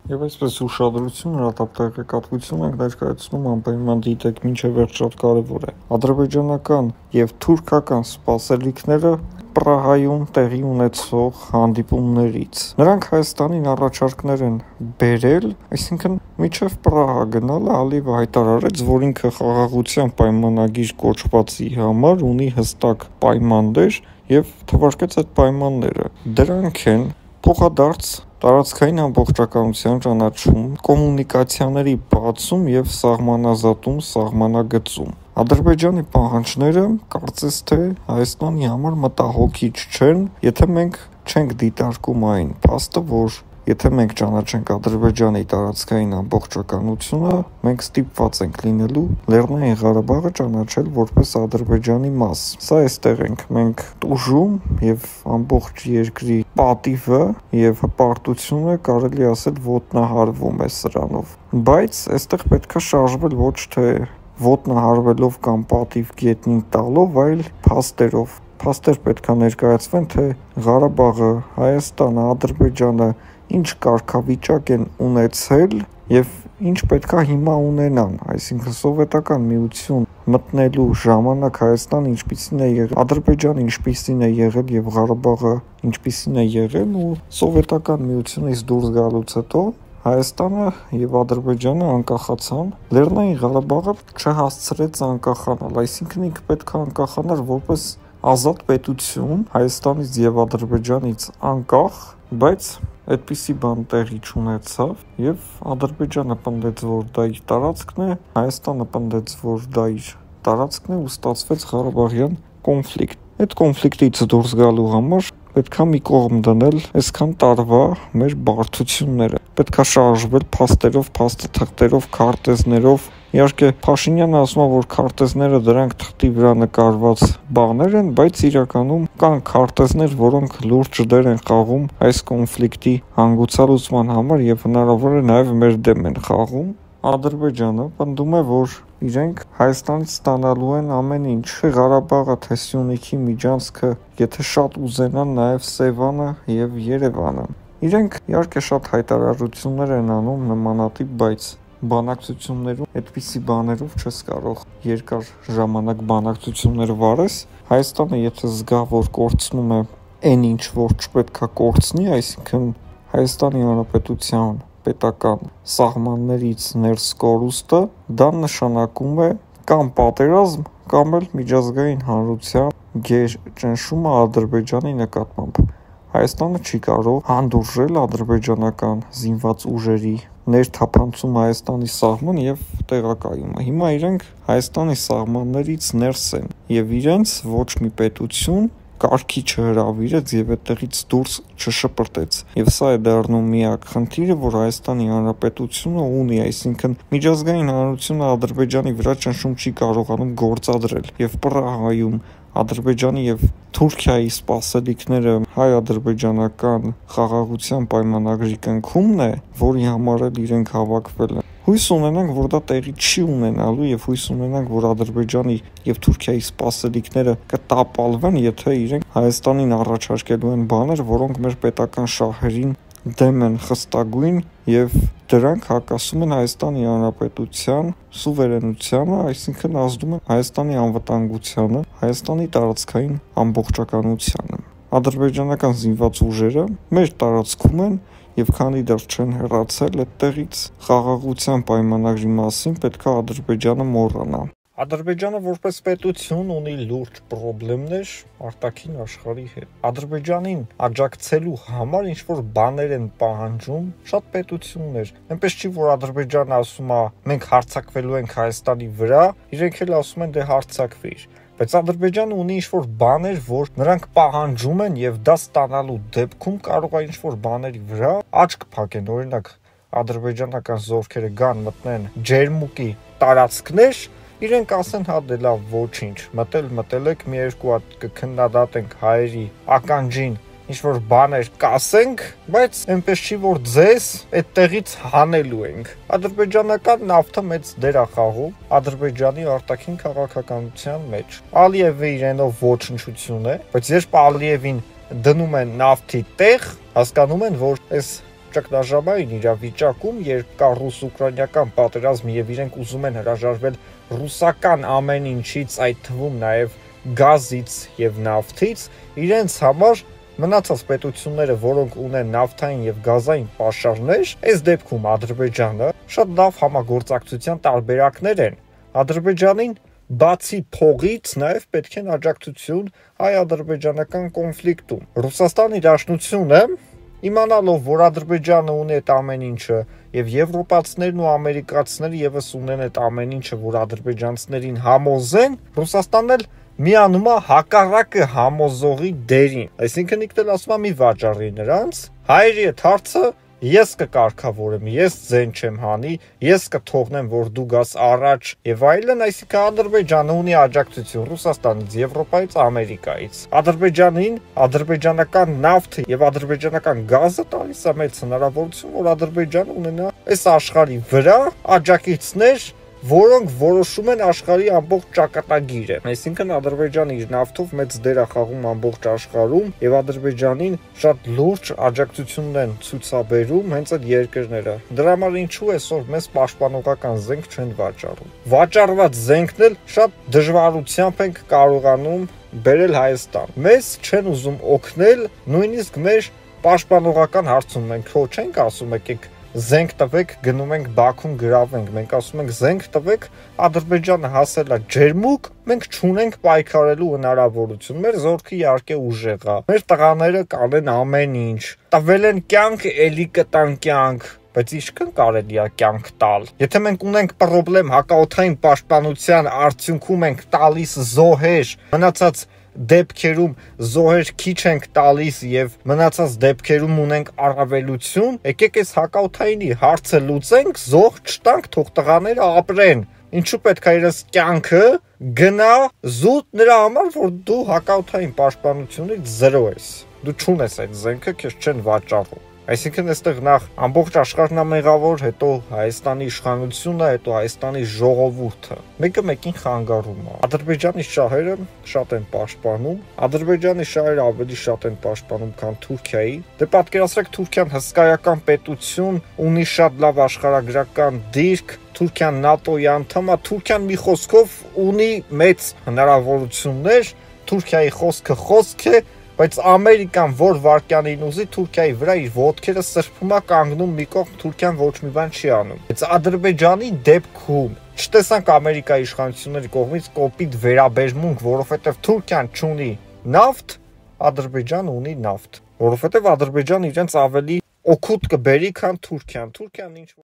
Եվ այսպես ուշադրություն, հրատապտղեկատվություն ենք ներկայացնում անպայման դիտեք մինչև վերջ շատ կարևոր է։ Ադրբեջանական եւ թուրքական սպասելիքները Պրահայում տեղի ունեցող հանդիպումներից։ Նրանք Հայաստանին առաջարկներ են բերել, այսինքն միջև Պրահա գնալը Ալիևը հայտարարեց, որ ինքը խաղաղության պայմանագիր կոչվածի համար ունի հստակ պայմաններ եւ թվարկեց այդ պայմանները։ Դրանք են փոխադարձ տարածքային ամբողջականության ճանաչում, կոմունիկացիաների բացում եւ սահմանազատում, սահմանագծում։ Ադրբեջանի պահանջները կարծես թե Հայաստանի համար մտահոգիչ չեն, եթե մենք չենք դիտարկում այն փաստը, որ եթե մենք ճանաչենք Ադրբեջանի տարածքային ամբողջականությունը, մենք ստիպված ենք լինելու Լեռնային Ղարաբաղը ճանաչել որպես Ադրբեջանի մաս։ Սա այստեղ ենք մենք տուժում եւ ամբողջ երկրի պատիվը եւ հպարտությունը կարելի ասել ոտնահարվում է սրանով։ Բայց այստեղ պետքա շարժվել ոչ թե ոտնահարվելով կամ պատիվ գետնին տալով, այլ փաստերով։ Փաստեր պետքա ներկայացվեն, թե Ղարաբաղը, Հայաստանը, Ադրբեջանը ինչ կարգավիճակ են ունեցել եւ ինչ պետքա հիմա ունենան, այսինքն սովետական միություն մտնելու ժամանակ Հայաստանը ինչպիսին է եղել, Ադրբեջանը ինչպիսին է եղել եւ Ղարաբաղը ինչպիսին է եղել ու սովետական միությունից դուրս գալուց հետո Հայաստանը եւ Ադրբեջանը անկախացան, Լեռնային Ղարաբաղը չհասցրեց անկախանալ, այսինքն ինքը պետք է անկախանար որպես ազատ պետություն Հայաստանից եւ Ադրբեջանից անկախ, բայց այդպիսի բան տեղի չունեցավ եւ Ադրբեջանը պնդեց, որ դա իր տարածքն է, Հայաստանը պնդեց, որ դա իր տարածքն է ու ստացվեց Ղարաբաղյան կոնֆլիկտ։ Այդ կոնֆլիկտից դուրս գալու համար պետքա մի կողմ դնել այսքան տարվա մեր բարդությունները։ Պետքա շարժվել փաստերով, փաստաթղթերով, քարտեզներով։ Իհարկե Փաշինյանը ասում է, որ քարտեզները դրանք թղթի վրա նկարված բաներ են, բայց իրականում կան քարտեզներ, որոնք լուրջ դեր են խաղում այս կոնֆլիկտի հանգուցալուծման համար եւ հնարավոր է նաեւ մեր դեմ են խաղում։ Ադրբեջանը պնդում է, որ իրենք Հայաստանից ստանալու են ամեն ինչ, Ղարաբաղը, թե Սյունիքի միջանցքը, եթե շատ ուզենան նաեւ Սևանը եւ Երևանը։ Իրենք իհարկե շատ հայտարարություններ են անում նմանատիպ, բայց բանակցություններում այդպիսի բաներով չես կարող երկար ժամանակ բանակցություններ վարես։ Հայաստանը եթե զգա, որ կորցնում է այն ինչ, որ չպետքա կորցնի, այսինքն Հայաստանի Հանրապետության պետական սահմաններից ներս կորուստը, դա նշանակում է կամ պատերազմ, կամ էլ միջազգային հանրության գերճնշումը Ադրբեջանի նկատմամբ։ Հայաստանը չի կարող հանդուրժել ադրբեջանական զինված ուժերի ներթափանցում Հայաստանի սահման եւ տեղակայումը։ Հիմա իրենք Հայաստանի սահմաններից ներս են եւ իրենց ոչ մի պետություն կարգի չհրավիրեց եւ այդտեղից դուրս չշպրտեց։ Եվ սա է դառնում միակ խնդիրը, որ Հայաստանի Հանրապետությունը ունի, այսինքն միջազգային հանրությունը Ադրբեջանի վրա ճնշում չի կարողանում գործադրել։ Եվ Պրահայում Ադրբեջանի եւ Թուրքիայի սպասելիքները հայ-ադրբեջանական խաղաղության պայմանագրի կնքումն է, որի համար էլ իրենք հավաքվել են։ Հույս ունենանք, որ դա տեղի չի ունենալու եւ հույս ունենանք, որ Ադրբեջանի եւ Թուրքիայի սպասելիքները կտապալվեն, եթե իրենք Հայաստանին առաջարկելու են բաներ, որոնք մեր պետական շահերին դեմ են խստագույն եւ դրանք հակասում են Հայաստանի Հանրապետության սուվերենությանը, այսինքն ազդում են Հայաստանի անվտանգությանը, Հայաստանի տարածքային ամբողջականությանը։ Ադրբեջանական զինված ուժերը մեր տարածքում են եւ քանի դեռ չեն հեռացել այդտեղից խաղաղության պայմանագրի մասին պետք է Ադրբեջանը մոռանա։ Ադրբեջանը որպես պետություն ունի լուրջ խնդիրներ արտաքին աշխարհի հետ։ Ադրբեջանին աջակցելու համար ինչ որ բաներ են պահանջում շատ պետություններ։ Այնպես չի, որ Ադրբեջանը ասում է մենք հարձակվելու ենք Հայաստանի վրա, իրենք էլ ասում են դե հարձակվիր։ Բայց Ադրբեջանը ունի ինչ-որ բաներ, որ նրանք պահանջում են եւ դա ստանալու դեպքում կարող է ինչ-որ բաների վրա աչք փակեն, օրինակ ադրբեջանական զորքերը գան մտնեն Ջերմուկի տարածքներ, իրենք ասեն հա դե լավ ոչինչ, մտել եք մի երկու հատ կքննադատենք հայերի ականջին ինչ-որ բաներ կասենք, բայց այնպես չի, որ ձեզ այդտեղից հանելու ենք։ Ադրբեջանական նավթը մեծ դեր է խաղում Ադրբեջանի արտաքին քաղաքականության մեջ։ Ալիևը իրենով ոչնչություն է, բայց երբ Ալիևին դնում են նավթի տեղ, հասկանում են, որ այս ճգնաժամային իրավիճակում, երբ կա ռուս-ուկրաինական պատերազմ եւ իրենք ուզում են հրաժարվել ռուսական ամեն ինչից, այդ թվում նաեւ գազից եւ նավթից, իրենց համար մնացած պետությունները, որոնք ունեն նավթային եւ գազային պաշարներ, այս դեպքում Ադրբեջանը շատ լավ համագործակցության տարբերակներ են։ Ադրբեջանին բացի փողից նաեւ պետք է աջակցություն հայ-ադրբեջանական կոնֆլիկտում։ Ռուսաստանի Դաշնությունը, իմանալով, որ Ադրբեջանը ունի այդ ամեն ինչը եւ եվրոպացիներն ու ամերիկացիները եւս ունեն այդ ամեն ինչը, որ ադրբեջանցիներին համոզեն, Ռուսաստանն էլ միանում է հակառակը համոզողի դերին, այսինքն ինքն էլ ասում է մի վաճառի նրանց, հայերի այդ հարցը ես կկարգավորեմ, ես ձեն չեմ հանի, ես կթողնեմ, որ դու գաս առաջ եւ այլն, այսինքն Ադրբեջանը ունի աջակցություն Ռուսաստանից, Եվրոպայից, Ամերիկայից։ Ադրբեջանին ադրբեջանական նավթը եւ ադրբեջանական գազը տալիս է մեծ հնարավորություն, որ Ադրբեջանը ունենա այս աշխարհի վրա աջակիցներ, որոնք որոշում են աշխարհի ամբողջ ճակատագիրը։ Այսինքն Ադրբեջանը իր նավթով մեծ դեր է խաղում ամբողջ աշխարհում եւ Ադրբեջանին շատ լուրջ աջակցությունն են ցուցաբերում հենց այդ երկրները։ Դրա համար ինչու այսօր մեզ պաշտպանողական զենք չեն վաճառում։ Վաճառված զենքն էլ շատ դժվարությամբ ենք կարողանում բերել Հայաստան։ Մեզ չեն ուզում օգնել, նույնիսկ մեր պաշտպանողական հարցում մենք քո չենք ասում եկեք զենք տվեք, գնում ենք Բաքուն գրավենք, մենք ասում ենք զենք տվեք, Ադրբեջանը հասել է ջերմուկ, մենք չունենք պայքարելու հնարավորություն, մեր զորքը իհարկե ուժեղ է, մեր տղաները կանեն ամեն ինչ, տվել են կյանք, էլի կտան կյանք, բայց ինչքան կարելի է կյանք տալ։ Եթե մենք ունենք խնդրեմ հակաօդային պաշտպանության արդյունքում ենք տալիս զոհեր, մնացած դեպքերում զոհեր քիչ ենք տալիս եւ մնացած դեպքերում ունենք առավելություն, եկեք այս հակաօդայինի հարցը լուծենք, զոհ չտանք, թող տղաները ապրեն։ Ինչու պետք է իրենց կյանքը գնա զուտ նրա համար, որ դու հակաօդային պաշտպանությունից զրո ես։ Դու չունես այդ զենքը, քեզ չեն վաճառում։ Այսինքն այստեղ նախ ամբողջ աշխարհն է մեղավոր, հետո Հայաստանի իշխանությունը, հետո Հայաստանի ժողովուրդը։ Մեկը մեկին խանգարում է։ Ադրբեջանի շահերը շատ են պաշտպանում, Ադրբեջանի շահերը ավելի շատ են պաշտպանում, քան Թուրքիայի։ Դե պատկերացրեք Թուրքիան հսկայական պետություն, ունի շատ լավ աշխարհագրական դիրք, Թուրքիան ՆԱՏՕ-ի անդամ է, Թուրքիան մի խոսքով ունի մեծ հնարավորություններ, Թուրքիայի խոսք է, բայց Ամերիկան որ վարկյանին ուզի Թուրքիայի վրա իր ոտքերը սրբում է կանգնում մի կողմ, Թուրքիան ոչ մի բան չի անում։ Բայց Ադրբեջանի դեպքում չտեսանք Ամերիկայի իշխանությունների կողմից կոպիտ վերաբերմունք, որովհետև Թուրքիան չունի նավթ, Ադրբեջանը ունի նավթ, որովհետև Ադրբեջանը իրենց ավելի օգուտ կբերի, քան Թուրքիան։ Թուրքիան ինչ